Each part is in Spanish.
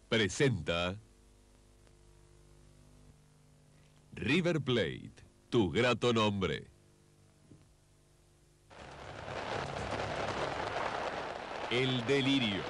presenta River Plate, tu grato nombre. El delirio.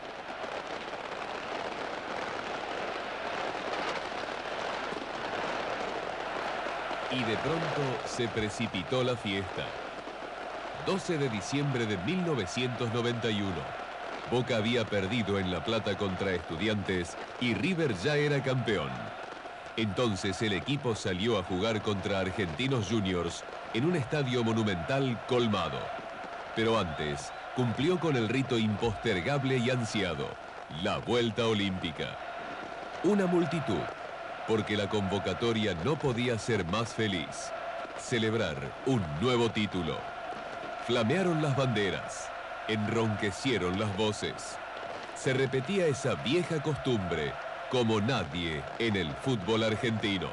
Y de pronto se precipitó la fiesta. 12 de diciembre de 1991. Boca había perdido en La Plata contra Estudiantes y River ya era campeón. Entonces el equipo salió a jugar contra Argentinos Juniors en un estadio monumental colmado. Pero antes cumplió con el rito impostergable y ansiado, la vuelta olímpica. Una multitud, porque la convocatoria no podía ser más feliz. Celebrar un nuevo título. Flamearon las banderas, enronquecieron las voces. Se repetía esa vieja costumbre como nadie en el fútbol argentino.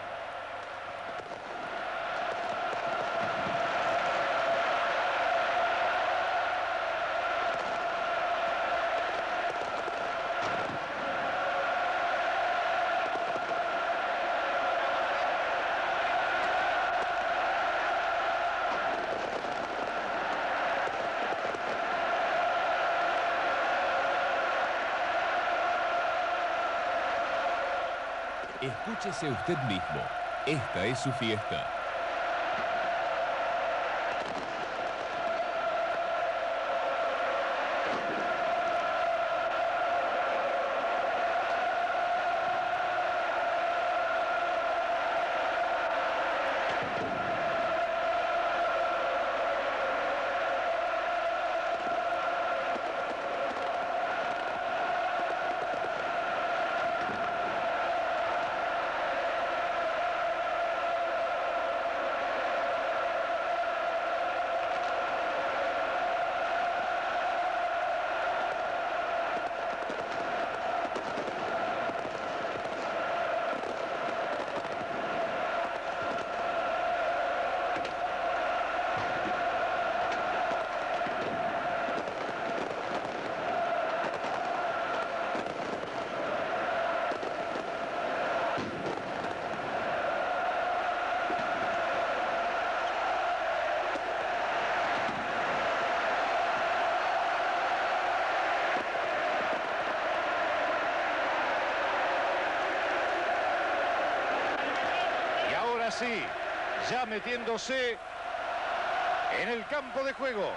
Escúchese usted mismo, esta es su fiesta. Sí, ya metiéndose en el campo de juego.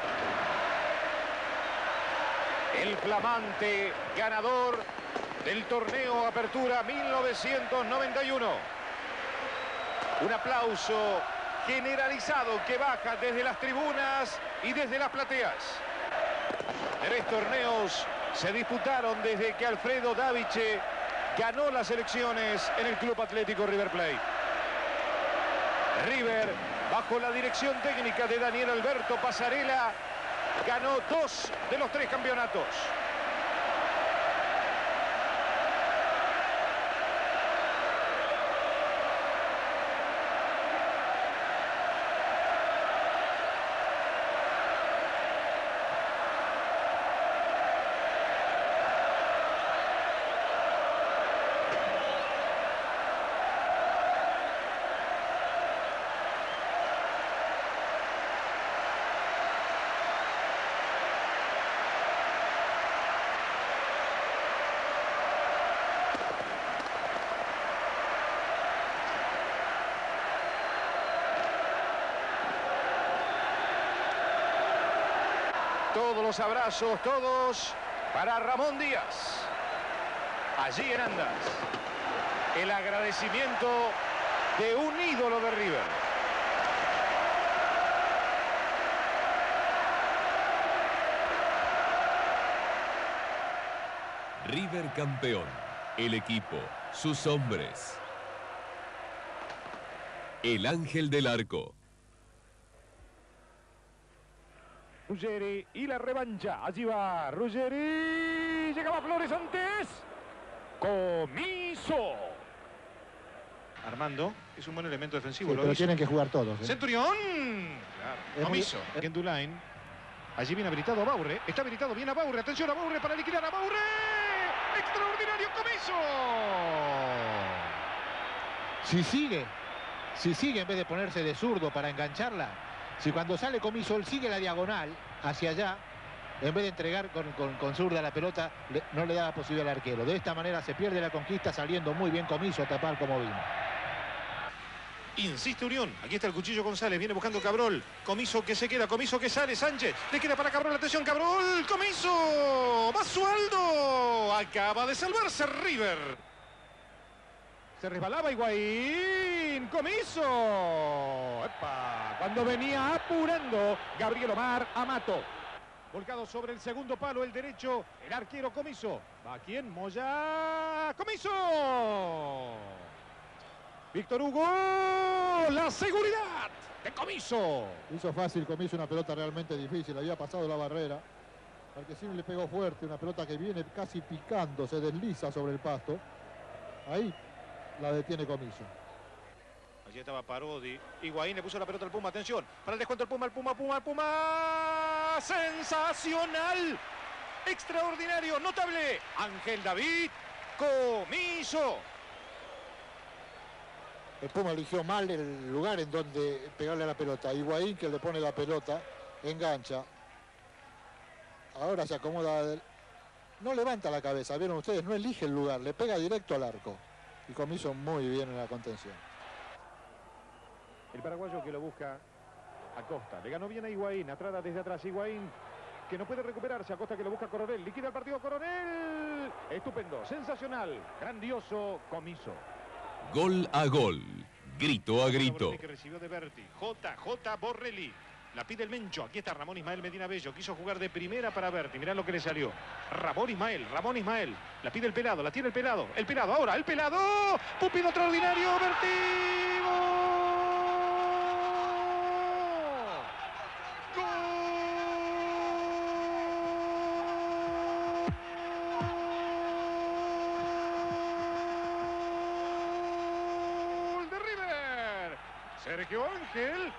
El flamante ganador del torneo Apertura 1991. Un aplauso generalizado que baja desde las tribunas y desde las plateas. 3 torneos se disputaron desde que Alfredo Daviche ganó las elecciones en el Club Atlético River Plate. River, bajo la dirección técnica de Daniel Alberto Pasarela, ganó 2 de los 3 campeonatos. Todos los abrazos, todos para Ramón Díaz. Allí en Andas. El agradecimiento de un ídolo de River. River campeón, el equipo, sus hombres. El ángel del arco. Ruggeri y la revancha. Allí va Ruggeri. Llegaba Flores antes. Comiso. Armando es un buen elemento defensivo. Sí, pero tienen que jugar todos. Centurión. Claro. Comiso. Gendulain. Allí viene habilitado Abaurre. Está habilitado bien Abaurre. Atención a Abaurre para liquidar a Abaurre. ¡Extraordinario Comiso! Si sigue en vez de ponerse de zurdo para engancharla, si cuando sale Comiso él sigue la diagonal hacia allá, en vez de entregar con zurda la pelota, no le da la posibilidad al arquero. De esta manera se pierde la conquista, saliendo muy bien Comiso a tapar como vino. Insiste Unión, aquí está el Cuchillo González, viene buscando Cabrol, Comiso que se queda, Comiso que sale, Sánchez, le queda para Cabrol, atención Cabrol, Comiso, Basualdo, acaba de salvarse River. Se resbalaba Higuaín, Comiso. ¡Epa! Cuando venía apurando Gabriel Omar Amato. Volcado sobre el segundo palo, el derecho, el arquero Comiso. ¿Va quién? Moya, Comiso. Víctor Hugo, la seguridad de Comiso. Hizo fácil Comiso, una pelota realmente difícil, había pasado la barrera. Marquezine le pegó fuerte, una pelota que viene casi picando, se desliza sobre el pasto. Ahí la detiene Comiso. Allí estaba Parodi, Higuaín le puso la pelota al Puma, atención, para el descuento el Puma, sensacional, extraordinario, notable, Ángel David, Comiso. El Puma eligió mal el lugar en donde pegarle a la pelota. Higuaín, que le pone la pelota, engancha. Ahora se acomoda. No levanta la cabeza, vieron ustedes, no elige el lugar, le pega directo al arco. Y Comiso muy bien en la contención. El paraguayo que lo busca Acosta. Le ganó bien a Higuaín, atrás desde atrás Higuaín, que no puede recuperarse. Acosta que lo busca Coronel, liquida el partido Coronel. Estupendo, sensacional, grandioso Comiso. Gol a gol, grito a grito. Que recibió de Berti. JJ Borrelli. La pide el Mencho. Aquí está Ramón Ismael Medina Bello. Quiso jugar de primera para Berti. Mirá lo que le salió. Ramón Ismael. La pide el Pelado. La tiene el Pelado. El Pelado ahora. El Pelado. Pupilo extraordinario. Berti. Sergio Ángel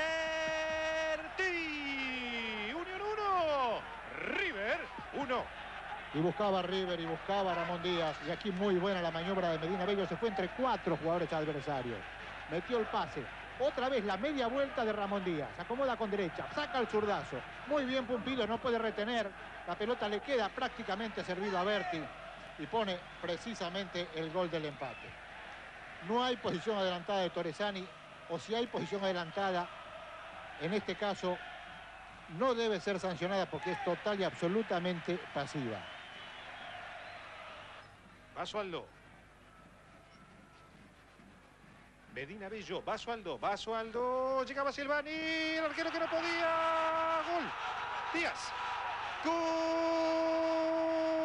Berti. Unión 1, River 1. Y buscaba River y buscaba Ramón Díaz. Y aquí muy buena la maniobra de Medina Bello. Se fue entre 4 jugadores adversarios. Metió el pase. Otra vez la media vuelta de Ramón Díaz. Se acomoda con derecha. Saca el zurdazo. Muy bien Pumpido. No puede retener. La pelota le queda prácticamente servido a Berti. Y pone precisamente el gol del empate. No hay posición adelantada de Torresani. O si hay posición adelantada, en este caso, no debe ser sancionada porque es total y absolutamente pasiva. Basualdo. Medina Bello, Basualdo. Llegaba Silvani, el arquero que no podía. Gol. Díaz. Gol.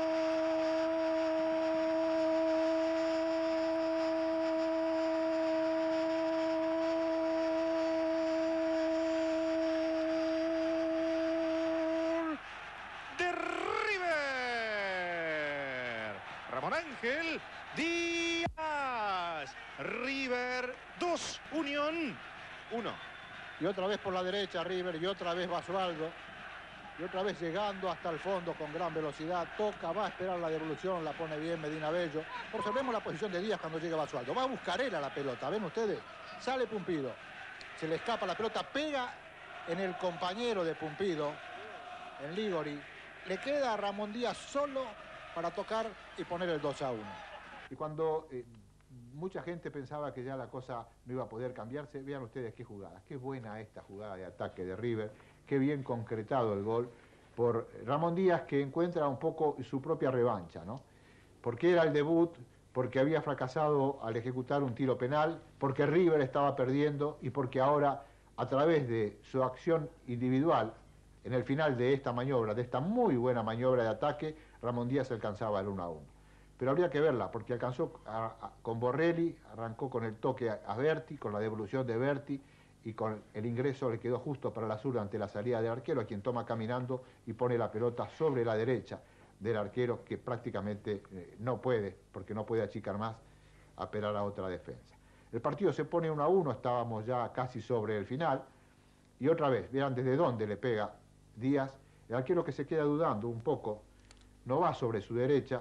Ramón Ángel Díaz. River 2, Unión 1. Y otra vez por la derecha River y otra vez Basualdo. Y otra vez llegando hasta el fondo con gran velocidad. Toca, va a esperar la devolución, la pone bien Medina Bello. Observemos la posición de Díaz cuando llega Basualdo. Va a buscar él a la pelota, ven ustedes. Sale Pumpido. Se le escapa la pelota, pega en el compañero de Pumpido, en Ligori. Le queda a Ramón Díaz solo para tocar y poner el 2-1. Y cuando mucha gente pensaba que ya la cosa no iba a poder cambiarse, vean ustedes qué jugada. Qué buena esta jugada de ataque de River. Qué bien concretado el gol por Ramón Díaz, que encuentra un poco su propia revancha, ¿no? Porque era el debut, porque había fracasado al ejecutar un tiro penal, porque River estaba perdiendo y porque ahora, a través de su acción individual, en el final de esta maniobra, de esta muy buena maniobra de ataque, Ramón Díaz alcanzaba el 1-1. Pero habría que verla, porque alcanzó con Borrelli, arrancó con el toque a Berti, con la devolución de Berti, y con el ingreso le quedó justo para la zurda ante la salida del arquero, a quien toma caminando y pone la pelota sobre la derecha del arquero, que prácticamente no puede, porque no puede achicar más, apelar a otra defensa. El partido se pone 1-1, estábamos ya casi sobre el final, y otra vez, vean desde dónde le pega Díaz, el arquero que se queda dudando un poco, no va sobre su derecha,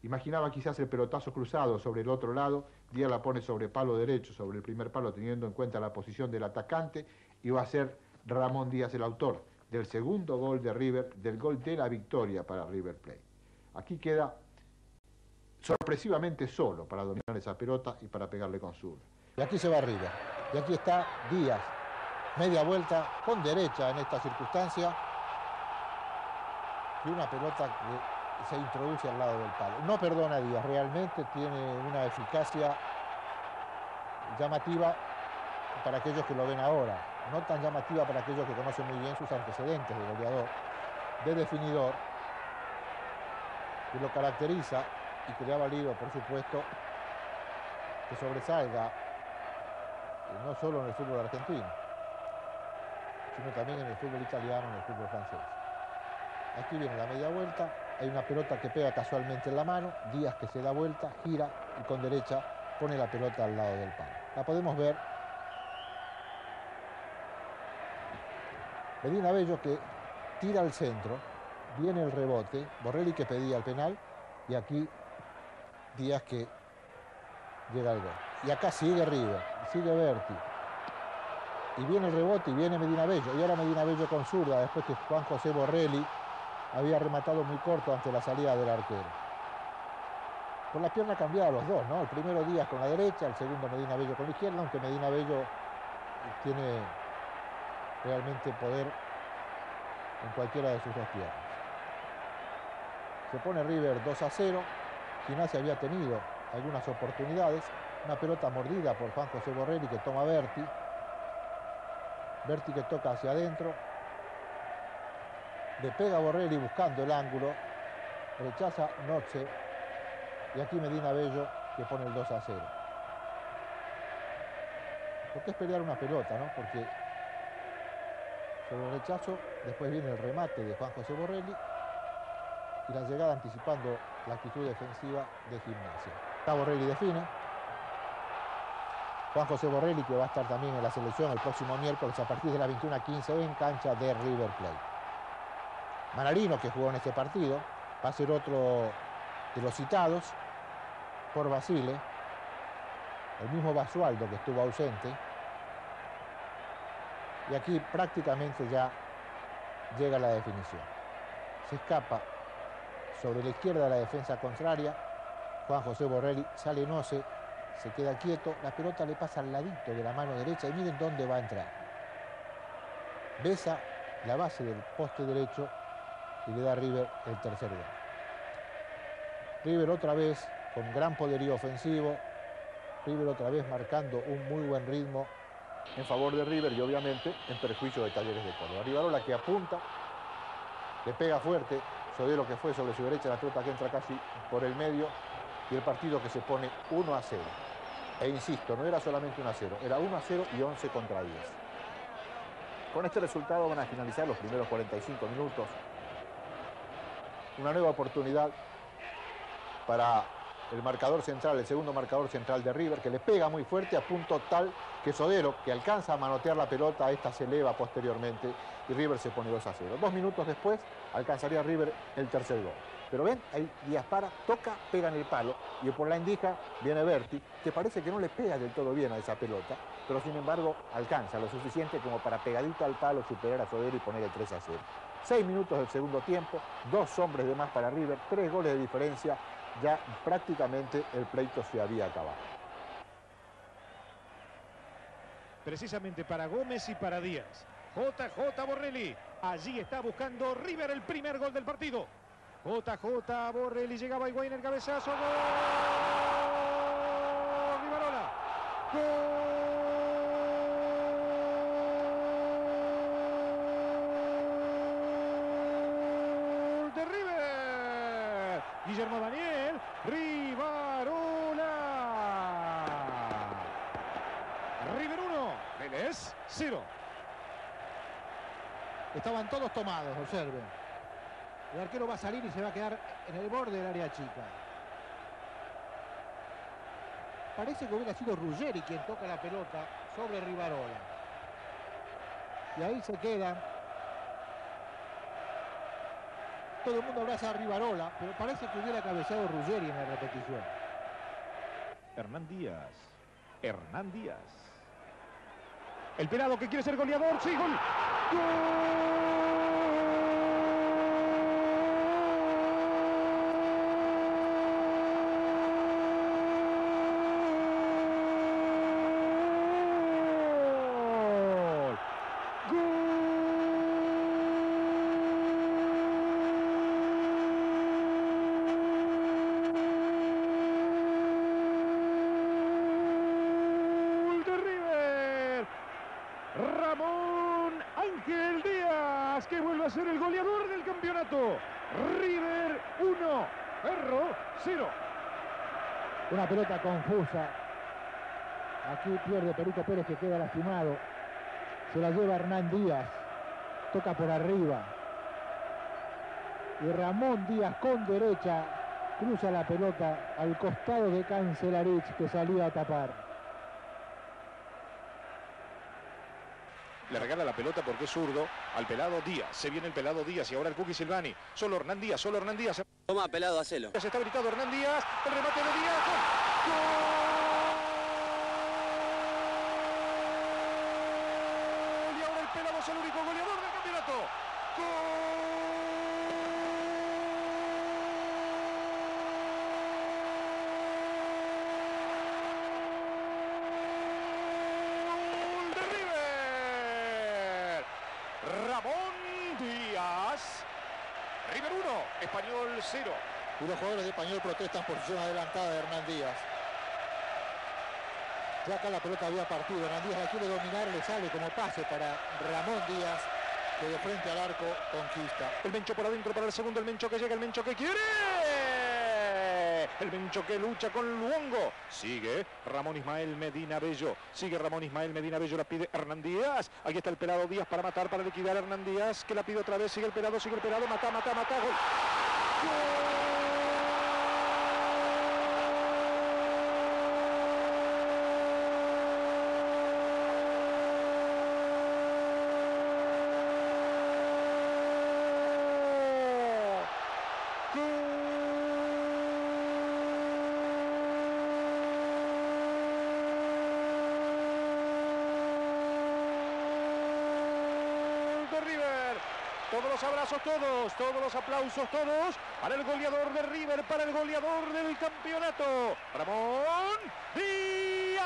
Imaginaba quizás el pelotazo cruzado sobre el otro lado, Díaz la pone sobre palo derecho, sobre el primer palo, teniendo en cuenta la posición del atacante, y va a ser Ramón Díaz el autor del segundo gol de River, del gol de la victoria para River Plate. Aquí queda sorpresivamente solo para dominar esa pelota y para pegarle con zurda. Y aquí se va River, y aquí está Díaz, media vuelta con derecha en esta circunstancia, y una pelota que se introduce al lado del palo. No perdona a Díaz, realmente tiene una eficacia llamativa para aquellos que lo ven ahora, no tan llamativa para aquellos que conocen muy bien sus antecedentes de goleador, de definidor, que lo caracteriza y que le ha valido, por supuesto, que sobresalga no solo en el fútbol argentino, sino también en el fútbol italiano, en el fútbol francés. Aquí viene la media vuelta, hay una pelota que pega casualmente en la mano, Díaz que se da vuelta, gira y con derecha pone la pelota al lado del palo. La podemos ver. Medina Bello que tira al centro, viene el rebote, Borrelli que pedía el penal y aquí Díaz que llega al gol. Y acá sigue River, sigue Berti. Y viene el rebote y viene Medina Bello. Y ahora Medina Bello con zurda, después que Juan José Borrelli había rematado muy corto ante la salida del arquero. Con la pierna cambiada los dos, ¿no? El primero Díaz con la derecha, el segundo Medina Bello con la izquierda, aunque Medina Bello tiene realmente poder en cualquiera de sus dos piernas. Se pone River 2-0. Gimnasia había tenido algunas oportunidades. Una pelota mordida por Juan José Borrelli que toma Berti. Berti que toca hacia adentro. Le pega a Borrelli buscando el ángulo. Rechaza Noche. Y aquí Medina Bello que pone el 2-0. Porque es pelear una pelota, ¿no? Porque sobre el rechazo, después viene el remate de Juan José Borrelli y la llegada anticipando la actitud defensiva de Gimnasia. Acá Borrelli define. Juan José Borrelli que va a estar también en la selección el próximo miércoles a partir de las 21:15 en cancha de River Plate. Manarino que jugó en este partido va a ser otro de los citados por Basile. El mismo Basualdo que estuvo ausente. Y aquí prácticamente ya llega la definición. Se escapa sobre la izquierda de la defensa contraria. Juan José Borrelli sale Noce, se queda quieto. La pelota le pasa al ladito de la mano derecha y miren dónde va a entrar. Besa la base del poste derecho y le da a River el tercer gol. River otra vez con gran poderío ofensivo. River otra vez marcando un muy buen ritmo en favor de River y obviamente en perjuicio de Talleres de Córdoba. Rivarola que apunta, le pega fuerte, Sodero que fue sobre su derecha, la pelota que entra casi por el medio y el partido que se pone 1-0. E insisto, no era solamente 1-0, era 1-0 y 11 contra 10. Con este resultado van a finalizar los primeros 45 minutos. Una nueva oportunidad para el marcador central, el segundo marcador central de River, que le pega muy fuerte a punto tal que Sodero, que alcanza a manotear la pelota, esta se eleva posteriormente y River se pone 2-0. 2 minutos después alcanzaría River el tercer gol. Pero ven, ahí Díaz para, toca, pega en el palo y por la indija viene Berti, que parece que no le pega del todo bien a esa pelota, pero sin embargo alcanza lo suficiente como para pegadito al palo superar a Sodero y poner el 3-0. 6 minutos del segundo tiempo, 2 hombres de más para River, 3 goles de diferencia. Ya prácticamente el pleito se había acabado. Precisamente para Gómez y para Díaz. JJ Borrelli. Allí está buscando River el primer gol del partido. JJ Borrelli llegaba a Higuaín el cabezazo. ¡Gol! Rivarola. ¡Gol de River! Guillermo Daniel. Rivarola. River 1, Vélez 0. Estaban todos tomados, observen. El arquero va a salir y se va a quedar en el borde del área chica. Parece que hubiera sido Ruggeri quien toca la pelota sobre Rivarola. Y ahí se quedan Todo el mundo abraza a Rivarola, pero parece que hubiera cabeceado Ruggeri en la repetición. Hernán Díaz. Hernán Díaz. El pelado que quiere ser goleador. ¡Sí, gol! Ramón Ángel Díaz, que vuelve a ser el goleador del campeonato. River 1, Ferro 0. Una pelota confusa. Aquí pierde Perito Pérez, que queda lastimado. Se la lleva Hernán Díaz. Toca por arriba. Y Ramón Díaz con derecha cruza la pelota al costado de Cancelarich, que salía a tapar. Le regala la pelota porque es zurdo al pelado Díaz. Se viene el pelado Díaz y ahora el Cookie Silvani. Solo Hernán Díaz, solo Hernán Díaz. Toma, pelado, hacelo. Se está gritando Hernán Díaz. El remate de Díaz. ¡Gol! Y ahora el pelado es el único goleador del campeonato. ¡Gol! Ramón Díaz. River 1, Español 0. Y los jugadores de Español protestan por posición adelantada de Hernán Díaz. Ya acá la pelota había partido. Hernán Díaz la quiere dominar, le sale como pase para Ramón Díaz, que de frente al arco conquista. El Mencho por adentro para el segundo. El Mencho que llega, el Mencho que quiere. El Mencho que lucha con Luongo. Sigue Ramón Ismael Medina Bello. Sigue Ramón Ismael Medina Bello. La pide Hernán Díaz. Aquí está el pelado Díaz para matar, para liquidar a Hernán Díaz, que la pide otra vez. Sigue el pelado, sigue el pelado. Mata, mata, mata. Gol. Todos los abrazos, todos los aplausos, todos para el goleador de River, para el goleador del campeonato, Ramón Díaz.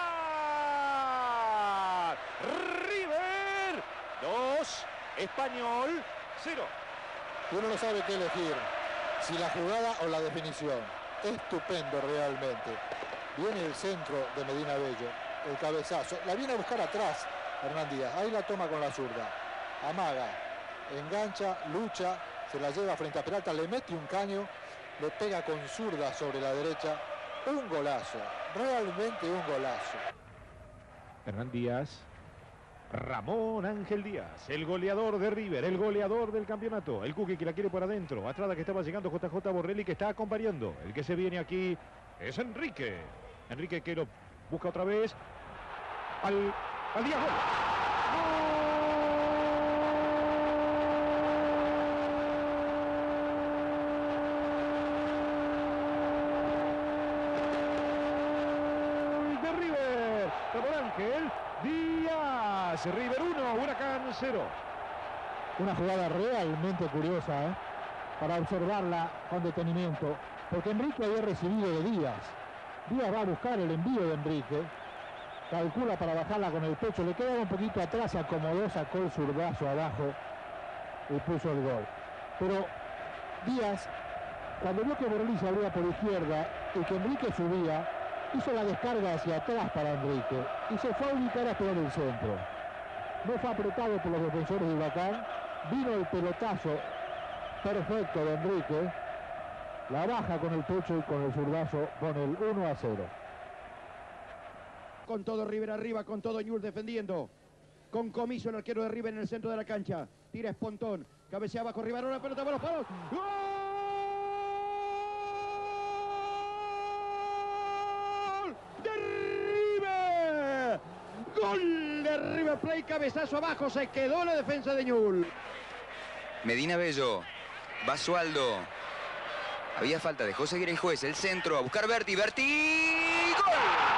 River 2, Español 0. Uno no sabe qué elegir, si la jugada o la definición. Estupendo realmente. Viene el centro de Medina Bello, el cabezazo. La viene a buscar atrás Hernán Díaz. Ahí la toma con la zurda. Amaga. Engancha, lucha, se la lleva frente a Peralta, le mete un caño, le pega con zurda sobre la derecha. Un golazo, realmente un golazo. Hernán Díaz, Ramón Ángel Díaz, el goleador de River, el goleador del campeonato. El Cookie que la quiere por adentro, Atrada que estaba llegando JJ Borrelli, que está acompañando. El que se viene aquí es Enrique. Enrique que lo busca otra vez al Díaz. ¡Gol! Ángel Díaz. River 1, Huracán 0. Una jugada realmente curiosa, para observarla con detenimiento, porque Enrique había recibido de Díaz. Díaz va a buscar el envío de Enrique, calcula para bajarla con el pecho, le quedaba un poquito atrás, acomodó, sacó el zurdazo abajo y puso el gol. Pero Díaz, cuando vio que Borrelli se abría por izquierda y que Enrique subía, hizo la descarga hacia atrás para Enrique y se fue a ubicar a esperar el centro. No fue apretado por los defensores de Huracán, vino el pelotazo perfecto de Enrique, la baja con el pecho y con el zurdazo pone el 1-0. Con todo River arriba, con todo Ñul defendiendo. Con Comiso el arquero de River en el centro de la cancha. Tira Espontón, cabecea abajo, River, una pelota para los palos. ¡Gol! Gol de River Plate, cabezazo abajo, se quedó la defensa de Ñul. Medina Bello Basualdo. Había falta, dejó seguir el juez. El centro, a buscar Berti. ¡Berti! ¡Gol!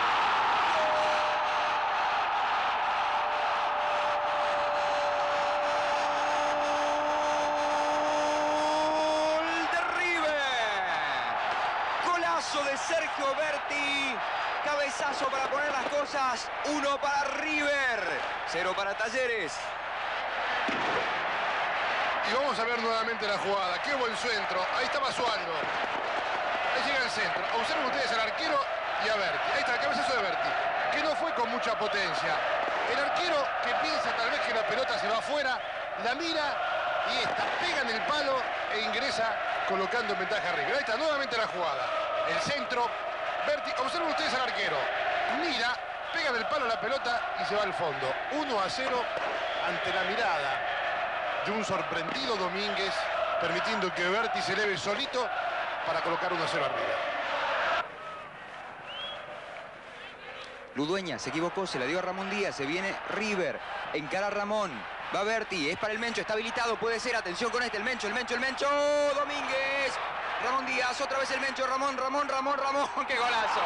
¡Gol de River! Golazo de Sergio Berti. Cabezazo para poner las cosas. 1 para River, 0 para Talleres. Y vamos a ver nuevamente la jugada. Qué buen centro. Ahí está Basualdo. Ahí llega el centro. Observen ustedes al arquero y a Berti. Ahí está el cabezazo de Berti, que no fue con mucha potencia. El arquero, que piensa tal vez que la pelota se va afuera, la mira y esta pega en el palo e ingresa colocando en ventaja a River. Ahí está nuevamente la jugada. El centro. Berti, observen ustedes al arquero. Mira, pega del palo la pelota y se va al fondo. 1-0 ante la mirada de un sorprendido Domínguez, permitiendo que Berti se eleve solito para colocar 1-0 arriba. Ludueña se equivocó, se la dio a Ramón Díaz, se viene River, encara a Ramón, va Berti, es para el Mencho, está habilitado, puede ser, atención con este, el Mencho, Domínguez, Ramón Díaz, otra vez el Mencho, Ramón, qué golazo.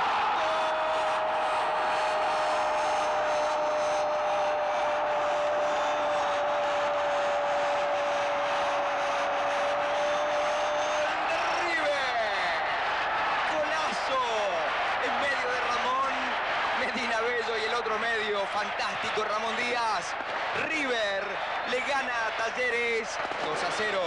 Medio fantástico Ramón Díaz. River le gana a Talleres 2-0.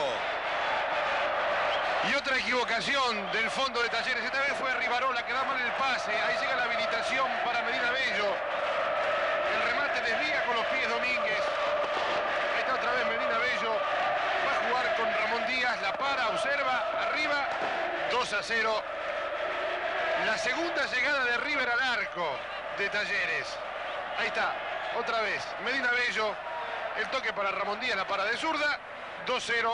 Y otra equivocación del fondo de Talleres. Esta vez fue Rivarola que da mal el pase. Ahí llega la habilitación para Medina Bello. El remate desvía con los pies Domínguez. Ahí está otra vez Medina Bello. Va a jugar con Ramón Díaz. La para, observa, arriba. 2-0. La segunda llegada de River al arco de Talleres. Ahí está, otra vez, Medina Bello, el toque para Ramón Díaz, la para de zurda, 2-0.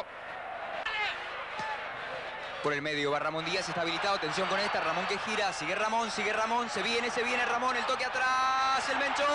Por el medio va Ramón Díaz, está habilitado, atención con esta, Ramón que gira, sigue Ramón, se viene Ramón, el toque atrás, el Mencho.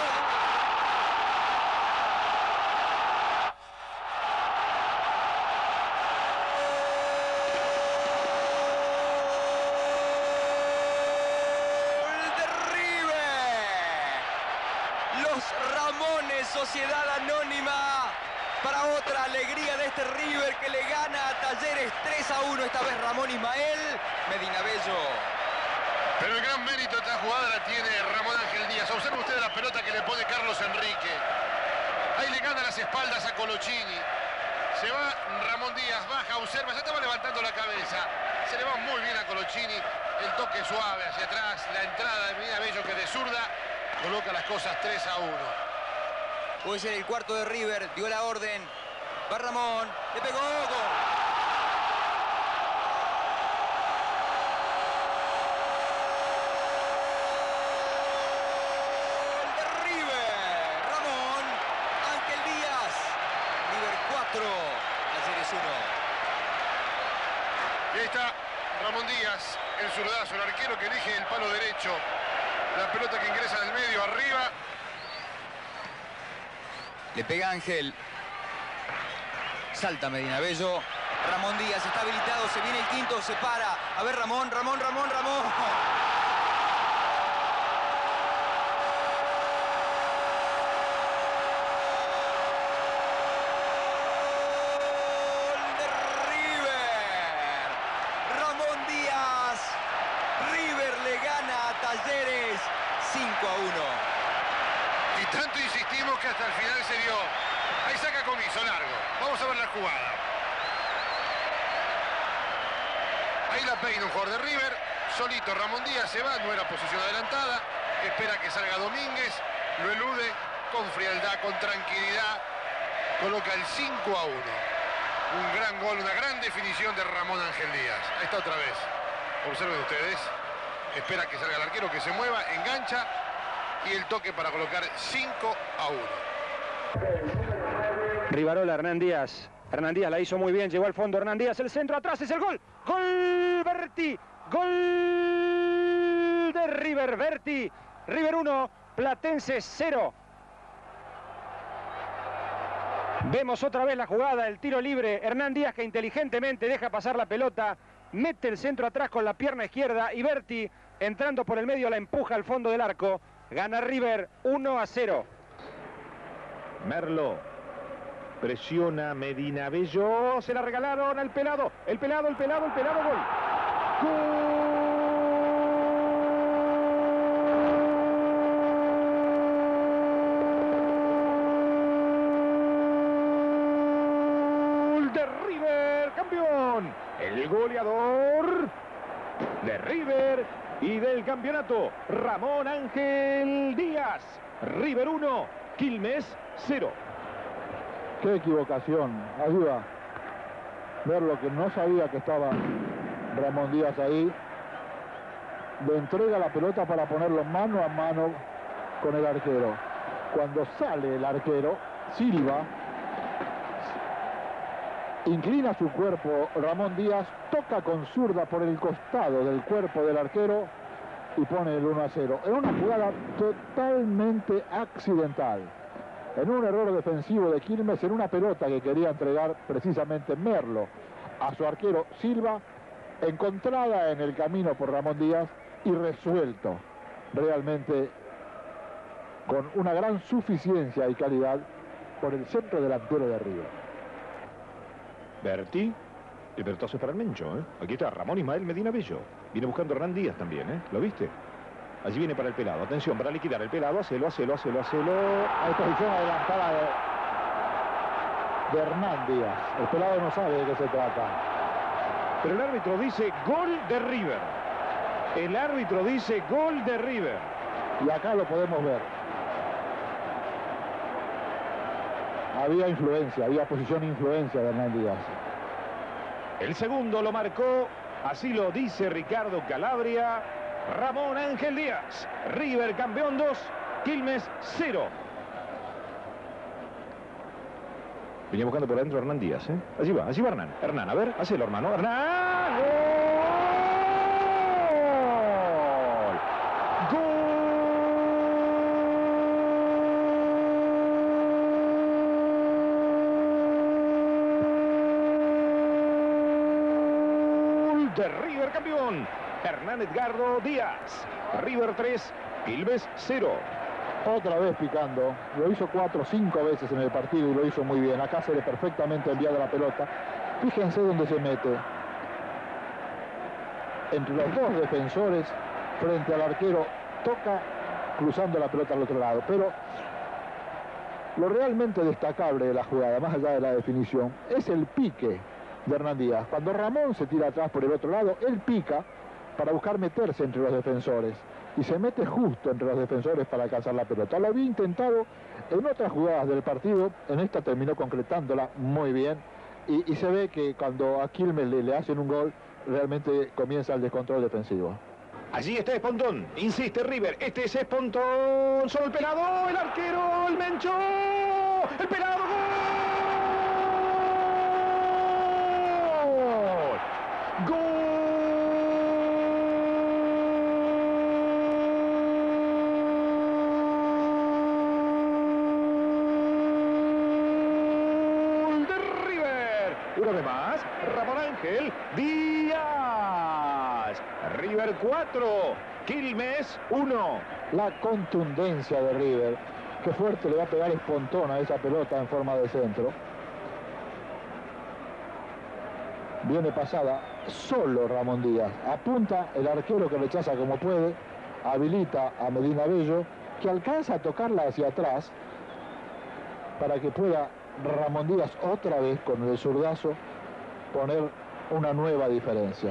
Ramones, Sociedad Anónima, para otra alegría de este River que le gana a Talleres 3-1, esta vez Ramón Ismael, Medina Bello. Pero el gran mérito de esta jugada la tiene Ramón Ángel Díaz. Observen ustedes la pelota que le pone Carlos Enrique. Ahí le gana las espaldas a Colochini. Se va Ramón Díaz, baja, observa, ya estaba levantando la cabeza. Se le va muy bien a Colochini, el toque suave hacia atrás, la entrada de Medina Bello que de zurda coloca las cosas 3-1. Puede ser el cuarto de River, dio la orden. Va Ramón, le pegó, gol. Gol de River. Ramón, Ángel Díaz. River 4, Talleres 1. Y ahí está Ramón Díaz, el zurdazo, el arquero que elige el palo derecho. La pelota que ingresa del medio arriba. Le pega Ángel. Salta Medina Bello. Ramón Díaz está habilitado. Se viene el quinto. Se para. A ver Ramón. Gol de River. Ramón Díaz. River le gana a Talleres 5-1. Y tanto insistimos que hasta el final se dio. Ahí saca Comiso, largo. Vamos a ver la jugada. Ahí la peina un jugador de River. Solito Ramón Díaz se va, no era posición adelantada. Espera que salga Domínguez. Lo elude con frialdad, con tranquilidad. Coloca el 5-1. Un gran gol, una gran definición de Ramón Ángel Díaz. Ahí está otra vez. Observen ustedes. Espera que salga el arquero, que se mueva, engancha. Y el toque para colocar 5-1. Rivarola, Hernán Díaz. Hernán Díaz la hizo muy bien, llegó al fondo Hernán Díaz, el centro atrás, es el gol. Gol Berti, gol de River, Berti. River 1, Platense 0. Vemos otra vez la jugada, el tiro libre. Hernán Díaz, que inteligentemente deja pasar la pelota, mete el centro atrás con la pierna izquierda y Berti, entrando por el medio, la empuja al fondo del arco. Gana River 1-0. Merlo. Presiona Medina Bello. Se la regalaron al pelado. El pelado, gol. Gol de River, campeón. El goleador de River y del campeonato, Ramón Ángel Díaz. River 1, Quilmes 0. Qué equivocación. Ayuda. Ver lo que no sabía que estaba Ramón Díaz ahí. Le entrega la pelota para ponerlo mano a mano con el arquero. Cuando sale el arquero, Silva inclina su cuerpo. Ramón Díaz toca con zurda por el costado del cuerpo del arquero y pone el 1-0. En una jugada totalmente accidental. En un error defensivo de Quilmes, en una pelota que quería entregar precisamente Merlo a su arquero Silva, encontrada en el camino por Ramón Díaz y resuelto realmente con una gran suficiencia y calidad por el centro delantero de River. Berti, el pelotazo es para el Mencho, ¿eh? Aquí está Ramón Ismael Medina Bello. Viene buscando Hernán Díaz también, ¿eh? ¿Lo viste? Allí viene para el pelado. Atención, para liquidar el pelado. Hacelo. Hay posición adelantada de Hernán Díaz. El pelado no sabe de qué se trata. Pero el árbitro dice gol de River. El árbitro dice gol de River. Y acá lo podemos ver. Había influencia, había posición e influencia de Hernán Díaz. El segundo lo marcó, así lo dice Ricardo Calabria, Ramón Ángel Díaz. River campeón 2, Quilmes 0. Venía buscando por adentro Hernán Díaz, ¿eh? Allí va Hernán. Hernán, a ver, hacelo, hermano. Hernán. ¡Gol! ¡Gol de River campeón! Hernán Edgardo Díaz. River 3, Quilmes 0. Otra vez picando, lo hizo 4 o 5 veces en el partido y lo hizo muy bien. Acá se le perfectamente enviada la pelota. Fíjense dónde se mete. Entre los dos defensores, frente al arquero, toca cruzando la pelota al otro lado. Pero lo realmente destacable de la jugada, más allá de la definición, es el pique de Hernán Díaz. Cuando Ramón se tira atrás por el otro lado, él pica para buscar meterse entre los defensores. Y se mete justo entre los defensores para alcanzar la pelota. Lo había intentado en otras jugadas del partido, en esta terminó concretándola muy bien. Y se ve que cuando a Quilmes le hacen un gol, realmente comienza el descontrol defensivo. Allí está Espontón, insiste River, este es Espontón, solo el pelado, el arquero, el Mencho, el pelado, ¡gol! ¡Gol! Una vez más, Ramón Ángel Díaz. River 4, Quilmes 1. La contundencia de River. Qué fuerte le va a pegar Espontón a esa pelota en forma de centro. Viene pasada solo Ramón Díaz. Apunta el arquero que rechaza como puede. Habilita a Medina Bello, que alcanza a tocarla hacia atrás para que pueda Ramón Díaz otra vez con el zurdazo poner una nueva diferencia.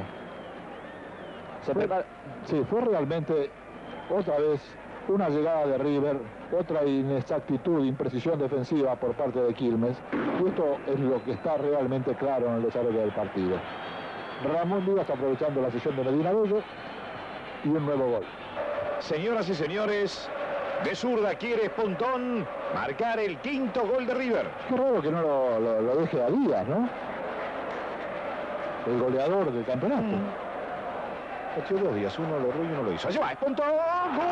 Fue realmente otra vez una llegada de River, otra inexactitud, imprecisión defensiva por parte de Quilmes, y esto es lo que está realmente claro en el desarrollo del partido. Ramón Díaz está aprovechando la sesión de Medina Bello y un nuevo gol. Señoras y señores, de zurda quiere Espontón marcar el quinto gol de River. Qué raro que no lo deje a Díaz, ¿no? El goleador del campeonato. Ha hecho 2 días, uno lo erró y uno lo hizo. Allí va, Espontón, ¡gol!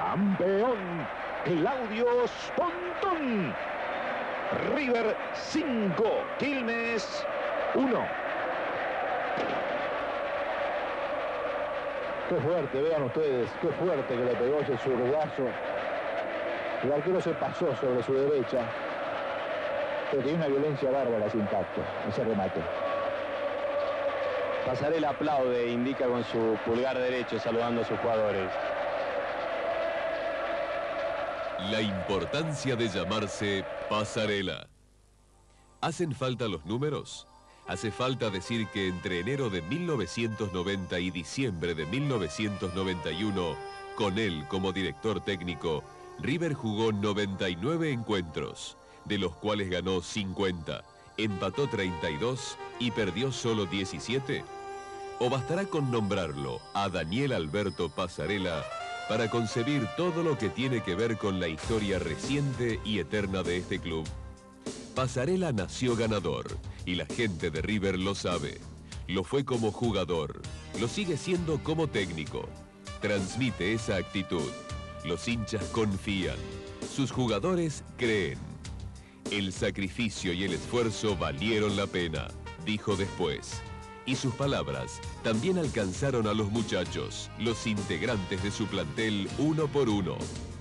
campeón Claudio Pontón. River 5, Quilmes 1. Qué fuerte, vean ustedes, qué fuerte que le pegó ese zurdazo. El arquero se pasó sobre su derecha, pero tiene una violencia bárbara sin tacto, ese remate. Pasarela aplaude, indica con su pulgar derecho saludando a sus jugadores. La importancia de llamarse Pasarela. ¿Hacen falta los números? Hace falta decir que entre enero de 1990 y diciembre de 1991, con él como director técnico, River jugó 99 encuentros, de los cuales ganó 50, empató 32 y perdió solo 17. ¿O bastará con nombrarlo a Daniel Alberto Pasarela para concebir todo lo que tiene que ver con la historia reciente y eterna de este club? Pasarela nació ganador y la gente de River lo sabe. Lo fue como jugador, lo sigue siendo como técnico. Transmite esa actitud. Los hinchas confían, sus jugadores creen. El sacrificio y el esfuerzo valieron la pena, dijo después. Y sus palabras también alcanzaron a los muchachos, los integrantes de su plantel uno por uno.